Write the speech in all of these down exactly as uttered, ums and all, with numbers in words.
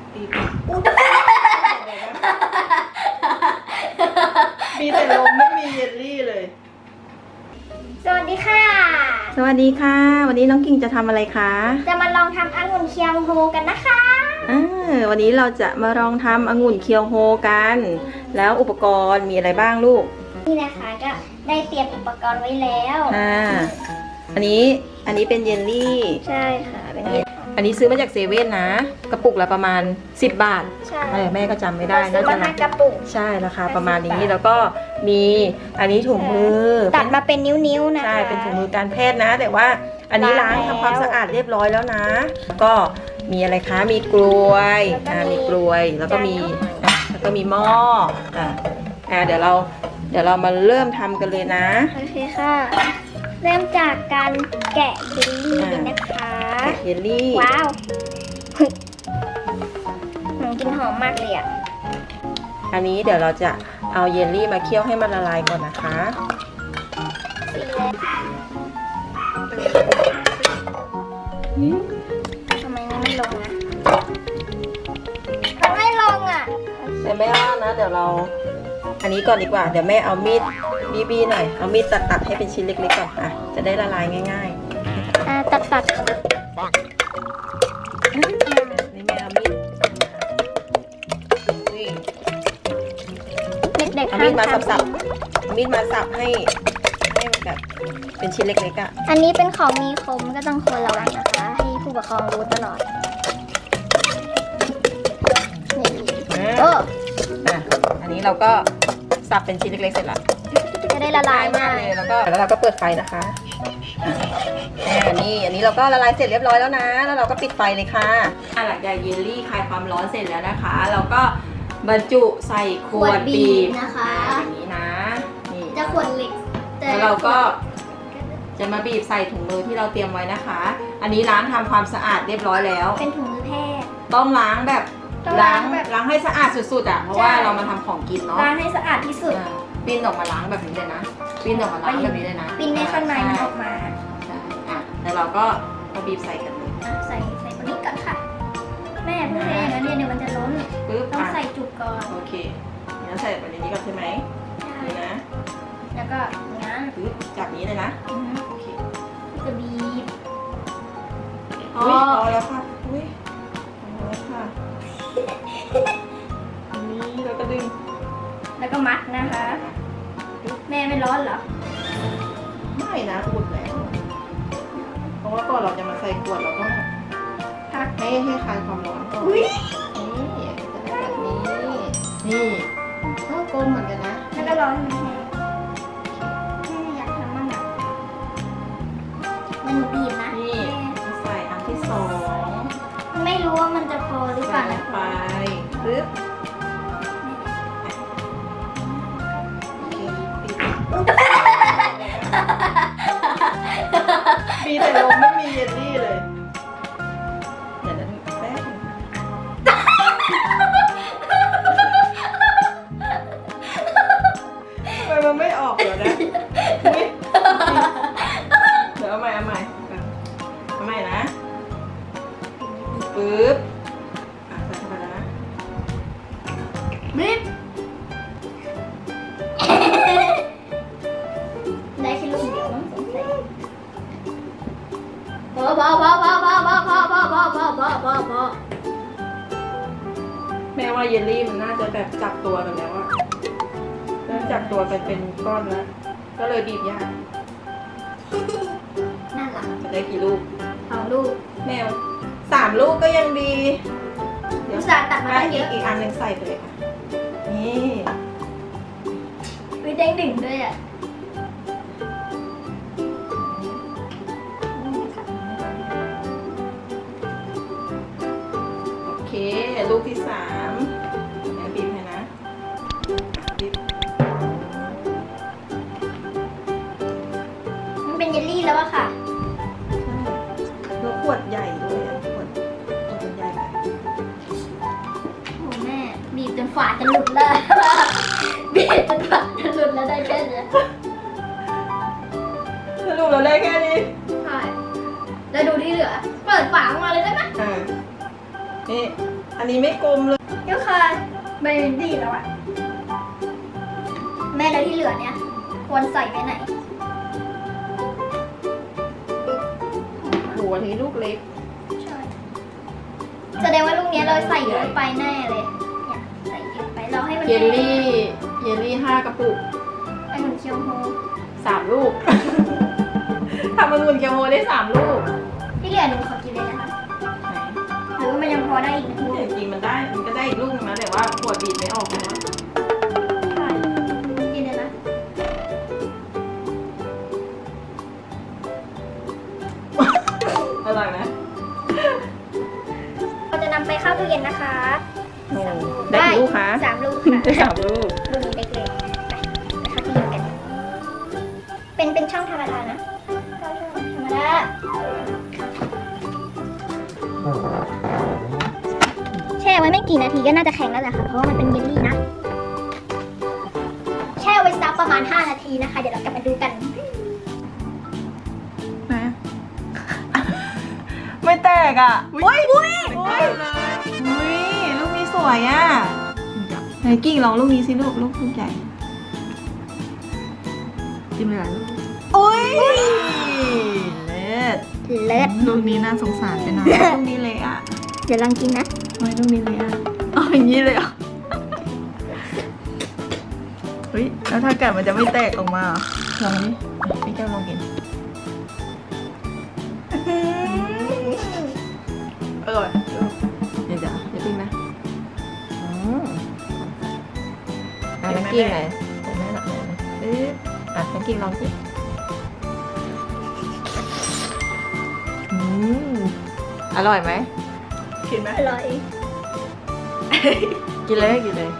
ปีมีแต่ลมไม่มีเยลลี่เลยสวัสดีค่ะสวัสดีค่ะวันนี้น้องกิ่งจะทำอะไรคะจะมาลองทำองุ่นเคียวโฮกันนะคะอ่าวันนี้เราจะมาลองทำองุ่นเคียวโฮกันแล้วอุปกรณ์มีอะไรบ้างลูกนี่นะคะก็ได้เตรียมอุปกรณ์ไว้แล้วอ่าอันนี้อันนี้เป็นเยลลี่ใช่ค่ะเป็นเยลลี่อันนี้ซื้อมาจากเซเว่นนะกระปุกละประมาณสิบบาทใช่แม่ก็จำไม่ได้น่าจะกระปุกใช่ราคาประมาณนี้แล้วก็มีอันนี้ถุงมือตัดมาเป็นนิ้วๆนะคะใช่เป็นถุงมือการแพทย์นะแต่ว่าอันนี้ล้างทำความสะอาดเรียบร้อยแล้วนะก็มีอะไรคะมีกลวยอ่ามีกลวยแล้วก็มีแล้วก็มีหม้ออ่าอ่าเดี๋ยวเราเดี๋ยวเรามาเริ่มทำกันเลยนะโอเคค่ะเริ่มจากการแกะเยลลี่นะคะแกะเยลลี่ว้าวหนูกินหอมมากเลยอ่ะอันนี้เดี๋ยวเราจะเอาเยลลี่มาเคี่ยวให้มันละลายก่อนนะคะทำไมมันไม่ลงนะมันไม่ลงอ่ะเดี๋ยวแม่ว่านะเดี๋ยวเราอันนี้ก่อนดีกว่าเดี๋ยวแม่เอามีดบีบีหน่อยเอามีดตัดตัดให้เป็นชิ้นเล็กๆก่อนอ่ะจะได้ละลายง่ายๆอ่าตัดตัดนี่แม่เอามีดเด็กๆเอามีดมาสับๆมีดมาสับให้ให้มันแบบเป็นชิ้นเล็กๆอ่ะอันนี้เป็นของมีคมก็ต้องควรระวังนะคะให้ผู้ปกครองรู้ตลอดนี่โอ้อ่ะอันนี้เราก็สับเป็นชิ้นเล็กๆเสร็จแล้วจะได้ละลายมากเลยแล้วก็แล้วเราก็เปิดไฟนะคะอันนี้อันนี้เราก็ละลายเสร็จเรียบร้อยแล้วนะแล้วเราก็ปิดไฟเลยค่ะหลังจากเยลลี่คลายความร้อนเสร็จแล้วนะคะเราก็บรรจุใส่ขวดบีบนะคะอย่างนี้นะนี่จะขวดเล็กแล้วเราก็จะมาบีบใส่ถุงมือที่เราเตรียมไว้นะคะอันนี้ล้างทำความสะอาดเรียบร้อยแล้วเป็นถุงมือแพทย์ต้องล้างแบบล้างล้างให้สะอาดสุดๆอ่ะเพราะว่าเรามาทำของกินเนาะล้างให้สะอาดที่สุดปิ้นออกมาล้างแบบนี้เลยนะปิ้นออกมาล้างแบบนี้เลยนะปิ้นในข้างในออกมาใช่อ่ะแล้วเราก็มาบีบใส่กันเลยใส่ใส่ตัวนี้ก่อนค่ะแม่เพื่อนอย่างนี้เดี๋ยวมันจะล้นต้องใส่จุกก่อนโอเคงั้นใส่แบบนี้ก่อนใช่ไหมนี่นะแล้วก็งั้นจับนี้เลยนะโอเคจะบีบอ๋อพอแล้วค่ะอุ้ยพอแล้วค่ะนี่เราก็ดึงแล้วก็มัดนะคะแม่ไม่ร้อนเหรอไม่นะอุ่นแล้วเพราะว่าก่อนเราจะมาใส่ขวดเราต้องพักให้ให้คลายความร้อนก่อนนี่จะได้แบบนี้นี่ก็กลมเหมือนกันนะแล้วก็ร้อนแม่อยากทำมั่งอ่ะมันบีบนะนี่ใส่อันที่สองไม่รู้ว่ามันจะพอหรือเปล่าไปปึ๊บมีแต่ลมไม่มีเยลลี่เลยเดี๋ยวนั้นแป๊บทำไมมันไม่ออกเดี๋ยวนะเดี๋ยวเอาใหม่เอาใหม่เอาใหม่นะปึ๊บอ่ะใส่เข้าไปแล้วนะปึ๊บได้แค่ลูกเดียวมั้งสงสัยพอพอพอพอพอพอพอพอพอพอพอพอพอแม่ว่าเยลลี่มันน่าจะแบบจับตัวกันแล้วอะเริ่มจับตัวกันเป็นก้อนแล้วก็เลยบีบยากนั่นแหละจะได้กี่ลูกสองลูกแมวสามลูกก็ยังดีเดี๋ยวสาตัดมาอีกอีกอันนึงใส่ไปเลยค่ะนี่วิเด้งดึงด้วยอ่ะโอเคลูกที่สามแม่บีบให้นะบีบมันเป็นเยลลี่แล้วอะค่ะแล้วขวดใหญ่ด้วยอ่ะขวดขวดใหญ่ไปโอ้แม่บีบจนฝาจะหลุดเลยบีบจนฝาจะหลุดแล้วได้แค่นี้สรุปเราได้แค่นี้ใช่แล้วดูที่เหลือเปิดฝาออกมาเลยได้ไหมอ่านี่อันนี้ไม่กลมเลยเดี๋ยวค่ะใบดีแล้วอ่ะแม่แล้วที่เหลือเนี่ยควรใส่ไว้ไหนหัวนี้ลูกเล็กใช่แสดงว่าลูกเนี้ยเราใส่เยอะไปแน่เลยเนี่ยใส่เยอะไปเราให้มันเยลลี่เยลลี่ห้ากระปุกไอ้เหมือนเคียวโฮสามลูก ทำองุ่นเกียวโมได้สามลูกที่เหลือหนูขอกินเลยนะคะหรือว่ามันยังพอได้อีกนะลูกแต่จริงๆมันได้มันก็ได้อีกลูกนึงนะแต่ว่าขวดบีบไม่ออกนะใช่กินเลยนะอร่อยไหมเราจะนำไปเข้าตู้เย็นนะคะโอ้ได้กี่ลูกคะสามลูกค่ะได้สามลูกลูกนี้เล็กเลยไปไปเข้าตู้เย็นกัน เป็นเป็นช่องธรรมดานะเข้าช่องธรรมดาแช่ไว้ไม่กี่นาทีก็น่าจะแข็งแล้วแหละค่ะ เพราะว่ามันเป็นเยลลี่นะ แช่ไว้สักประมาณห้านาทีนะคะ เดี๋ยวเรากลับมาดูกันไหนไม่แตกอ่ะอุ้ยอุ้ยอุ้ยอุ้ยลูกนี้สวยอ่ะไหนกิ่งลองลูกนี้สิลูกลูกลูกใหญ่จิ้มเลยอุ้ยเลิศเลิศลูกนี้น่าสงสารไปหน่อยลูกนี้เลยอ่ะเดี๋ยวลองกินนะไม่ลูกนี้เลยอ่ะอ๋ออย่างนี้เลยเหรอเฮ้ยแล้วถ้าแกะมันจะไม่แตกออกมาเหรอลองดิพี่แก้วลองกินอร่อยเดี๋ยวเดี๋ยวเดี๋ยวปิ้งนะอืมอ่ะนักกิ้งไหนใส่แม่หนักหน่อยนะปึ๊บอ่ะนักกิ้งลองสิอืมอร่อยไหมกินไหมอร่อยกินเลยกินเลย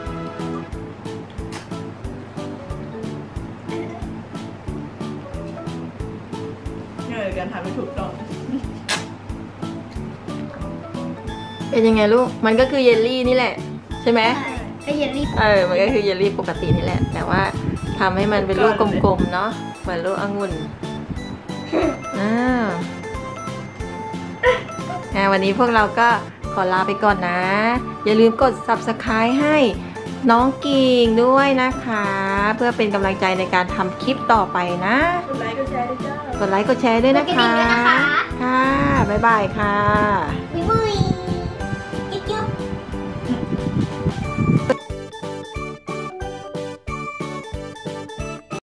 เนี่ยการทำไม่ถูกต้องเป็นยังไงลูก มันก็คือเยลลี่นี่แหละ ใช่ไหมก็เยลลี่เออ มันก็คือเยลลี่ปกตินี่แหละ แต่ว่าทำให้มันเป็นลูกกลมๆเนาะ เหมือนลูกองุ่นอ้าวอ่าวันนี้พวกเราก็ขอลาไปก่อนนะ อย่าลืมกด ซับสไครบ์ ให้น้องกิ่งด้วยนะคะ เพื่อเป็นกำลังใจในการทำคลิปต่อไปนะกดไลค์กดแชร์ด้วยจ้ากดไลค์กดแชร์ด้วยนะคะกดกระดิ่งด้วยนะคะค่ะ บ๊ายบายค่ะวิววิ